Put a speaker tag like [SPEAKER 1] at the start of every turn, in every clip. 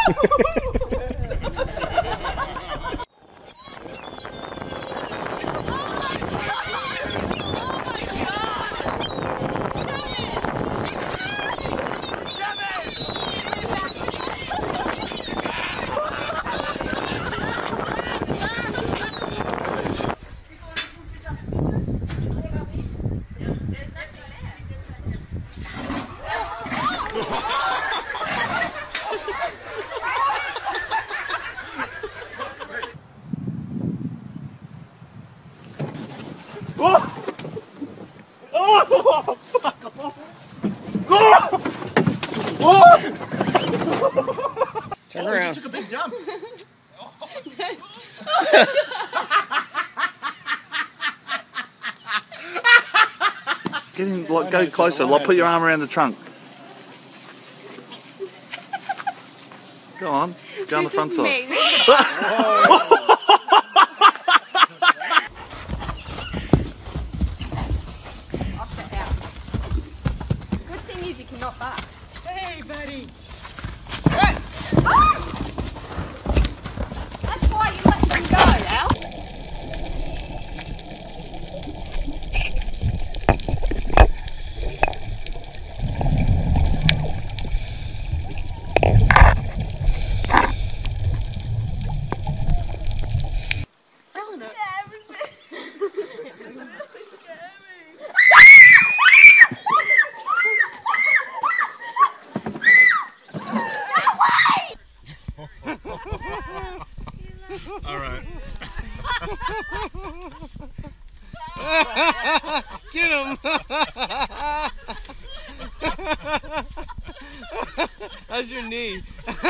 [SPEAKER 1] Turn around.
[SPEAKER 2] He just took a big jump.
[SPEAKER 3] Get in, like, go closer. Like, put your arm around the trunk. Go on. Go on the front side.
[SPEAKER 4] Good thing is you cannot bark. Hey, buddy. That's why you let them go, Al.
[SPEAKER 2] All right.
[SPEAKER 1] Get him! How's your knee?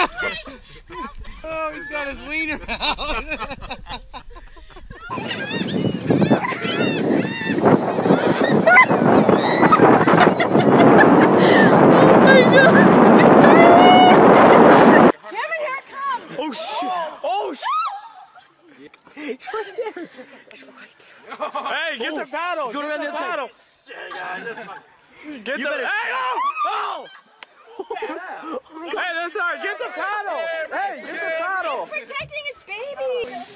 [SPEAKER 1] Oh, he's got his wiener out.
[SPEAKER 3] Oh shit! Oh shit!
[SPEAKER 1] He's right there. He's right there.
[SPEAKER 3] Hey, get the paddle!
[SPEAKER 1] He's going around the paddle.
[SPEAKER 3] Get the paddle! Hey, oh! Oh! Hey, that's alright. Get the paddle! Hey, get the paddle!
[SPEAKER 4] He's protecting his baby.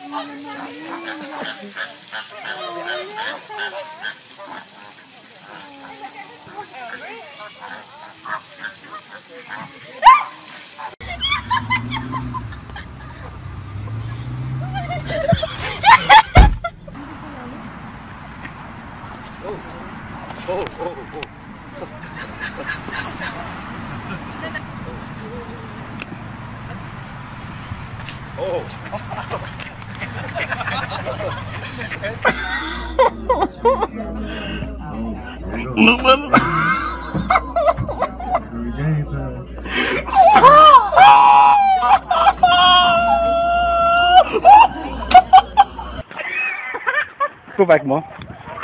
[SPEAKER 1] Go back, Mom.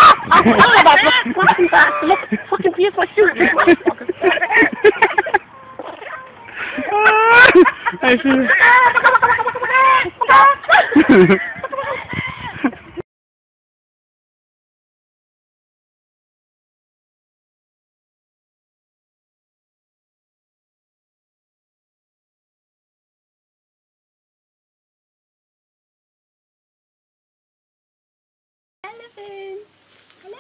[SPEAKER 4] Look, fucking pierce my shoe.
[SPEAKER 1] I see.
[SPEAKER 4] Elephant. Hello.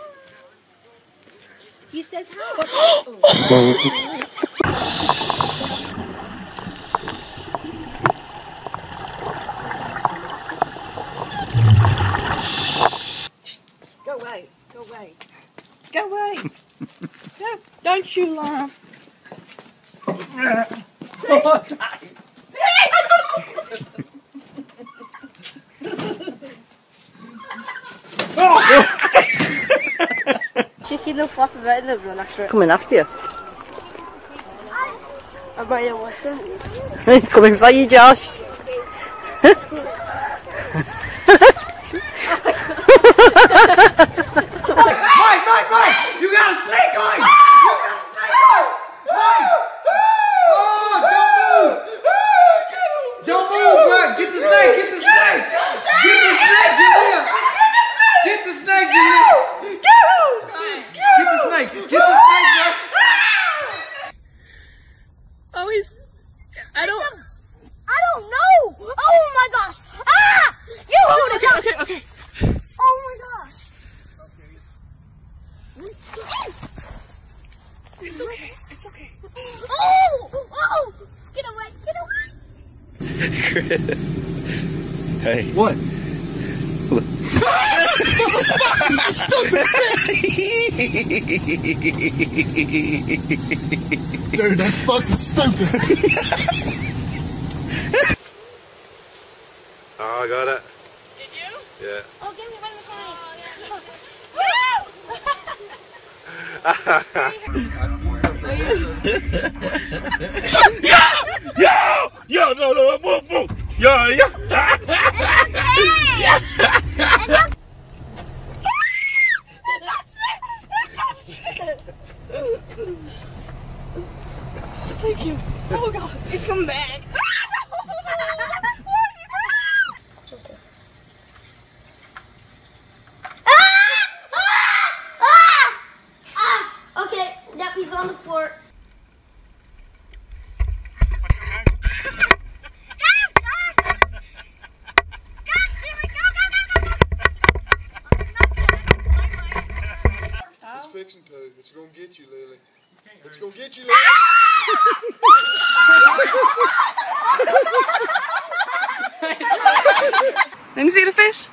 [SPEAKER 4] He says hi. Go away. Go away. Go away. No, don't you laugh. Chicken will flap about in the run after it.
[SPEAKER 1] Coming after you.
[SPEAKER 4] I bet you listen.
[SPEAKER 1] He's coming for you, Josh.
[SPEAKER 2] Mike! You got a snake on! You got a snake on! Mike! Oh, don't move, bro! Get the snake! Get the snake, Julia! Get the snake, Julia! Get the snake, bro!
[SPEAKER 4] Oh, he's... I It's okay. It's okay. Oh! Oh! Get away! Get away!
[SPEAKER 3] Hey.
[SPEAKER 2] What? Dude, that's fucking stupid.
[SPEAKER 3] Oh, I got it.
[SPEAKER 4] Did you?
[SPEAKER 3] Yeah.
[SPEAKER 4] Oh, give me one of the
[SPEAKER 1] Yo, no, move. Yo.
[SPEAKER 4] Thank you. Oh God, it's coming back.
[SPEAKER 5] Okay, yep, he's on the floor.
[SPEAKER 2] It's fixing to. It's gonna get you, Lily. It's gonna get you, Lily.
[SPEAKER 4] Let me see the fish.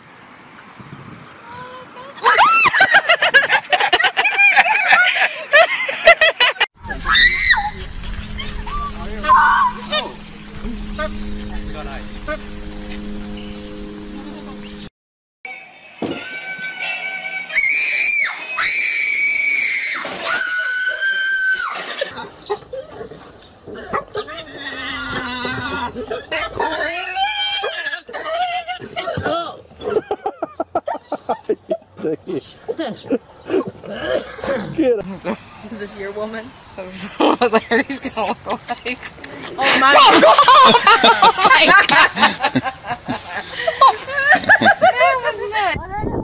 [SPEAKER 4] Is this your woman? That's what Larry's gonna look like. Oh my God! Oh my God! That was nuts.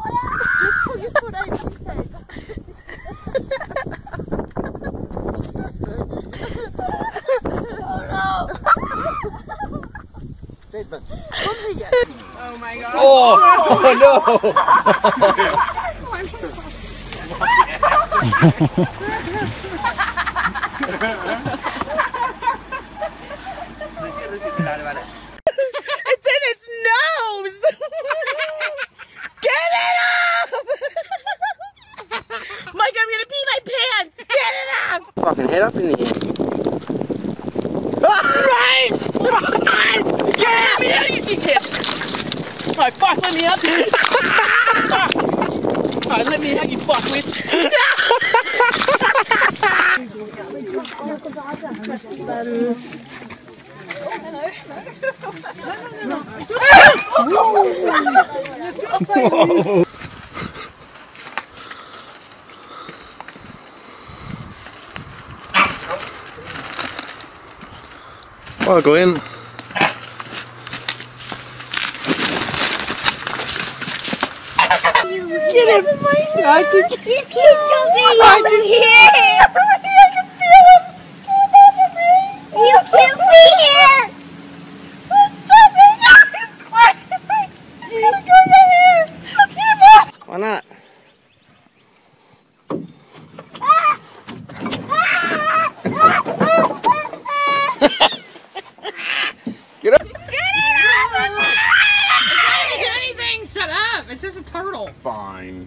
[SPEAKER 4] Oh my God!
[SPEAKER 1] Oh no!
[SPEAKER 4] It's in its nose! Get it up! Mike, I'm gonna pee my pants! Get it up!
[SPEAKER 1] Fucking head up in the air. Alright! Yeah! Alright, fuck, let me up! Alright, let me out, you fuckwit!
[SPEAKER 2] Whoa. I'll go in.
[SPEAKER 4] Get him! I can keep jumping over here! I can feel him! Get over me! You can't be here! Stop it! No, he's climbing! He's gonna go right here! Get him off!
[SPEAKER 1] Why not?
[SPEAKER 3] Get up!
[SPEAKER 4] Get it off! I didn't do anything! Shut up! It's just a turtle.
[SPEAKER 3] Fine.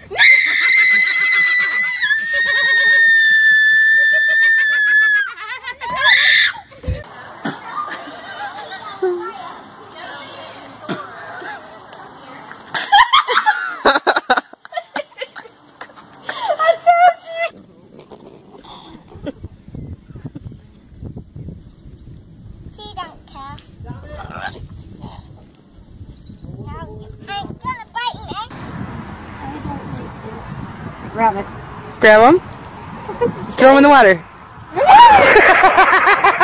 [SPEAKER 5] She don't care. I'm gonna bite you. I don't like this.
[SPEAKER 4] Grab it. Grab him? Throw him in the water.